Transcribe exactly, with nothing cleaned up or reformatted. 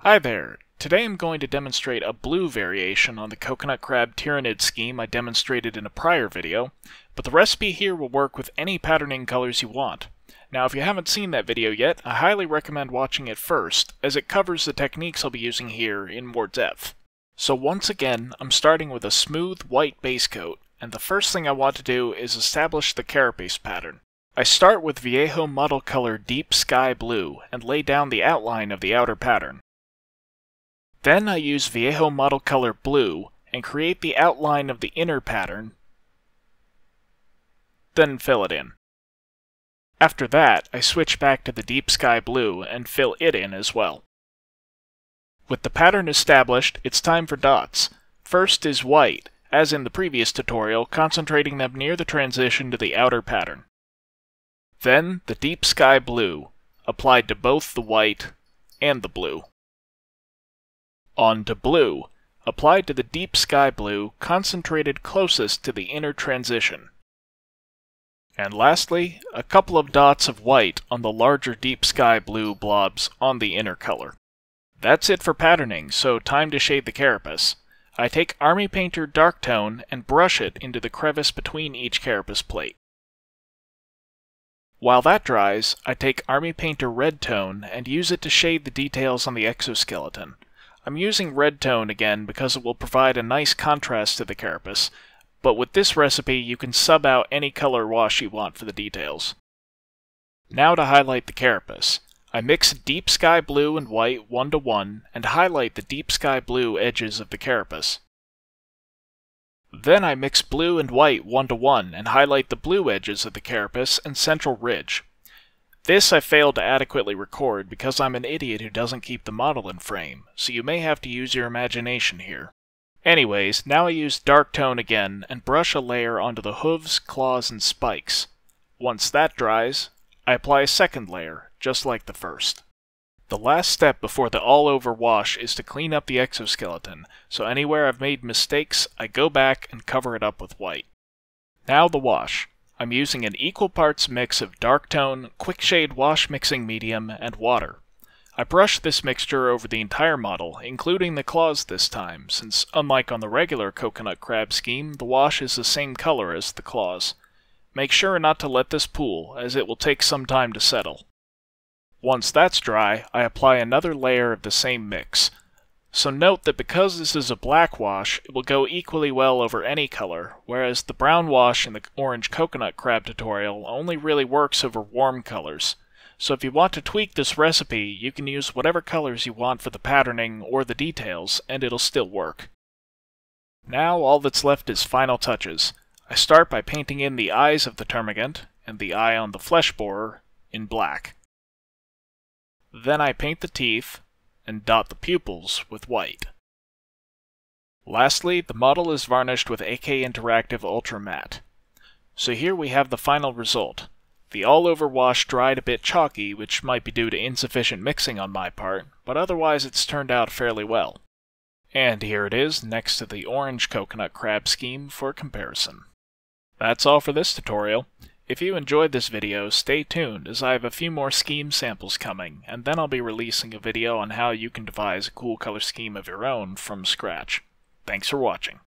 Hi there! Today I'm going to demonstrate a blue variation on the coconut crab Tyranid scheme I demonstrated in a prior video, but the recipe here will work with any patterning colors you want. Now if you haven't seen that video yet, I highly recommend watching it first, as it covers the techniques I'll be using here in more depth. So once again, I'm starting with a smooth white base coat, and the first thing I want to do is establish the carapace pattern. I start with Viejo Model Color Deep Sky Blue and lay down the outline of the outer pattern. Then I use Viejo Model Color Blue and create the outline of the inner pattern, then fill it in. After that, I switch back to the Deep Sky Blue and fill it in as well. With the pattern established, it's time for dots. First is white, as in the previous tutorial, concentrating them near the transition to the outer pattern. Then the Deep Sky Blue, applied to both the white and the blue. On to blue, applied to the Deep Sky Blue, concentrated closest to the inner transition. And lastly, a couple of dots of white on the larger Deep Sky Blue blobs on the inner color. That's it for patterning, so time to shade the carapace. I take Army Painter Dark Tone and brush it into the crevice between each carapace plate. While that dries, I take Army Painter Red Tone and use it to shade the details on the exoskeleton. I'm using red tone again because it will provide a nice contrast to the carapace, but with this recipe you can sub out any color wash you want for the details. Now to highlight the carapace. I mix Deep Sky Blue and white one to one and highlight the Deep Sky Blue edges of the carapace. Then I mix blue and white one to one and highlight the blue edges of the carapace and central ridge. This I failed to adequately record because I'm an idiot who doesn't keep the model in frame, so you may have to use your imagination here. Anyways, now I use dark tone again and brush a layer onto the hooves, claws, and spikes. Once that dries, I apply a second layer, just like the first. The last step before the all-over wash is to clean up the exoskeleton, so anywhere I've made mistakes, I go back and cover it up with white. Now the wash. I'm using an equal parts mix of dark tone, quick shade wash mixing medium, and water. I brush this mixture over the entire model, including the claws this time, since unlike on the regular coconut crab scheme, the wash is the same color as the claws. Make sure not to let this pool, as it will take some time to settle. Once that's dry, I apply another layer of the same mix. So note that because this is a black wash, it will go equally well over any color, whereas the brown wash in the orange coconut crab tutorial only really works over warm colors. So if you want to tweak this recipe, you can use whatever colors you want for the patterning or the details, and it'll still work. Now all that's left is final touches. I start by painting in the eyes of the termagant, and the eye on the flesh borer, in black. Then I paint the teeth, and dot the pupils with white. Lastly, the model is varnished with A K Interactive Ultra Matte. So here we have the final result. The all-over wash dried a bit chalky, which might be due to insufficient mixing on my part, but otherwise it's turned out fairly well. And here it is next to the orange coconut crab scheme for comparison. That's all for this tutorial. If you enjoyed this video, stay tuned as I have a few more scheme samples coming, and then I'll be releasing a video on how you can devise a cool color scheme of your own from scratch. Thanks for watching.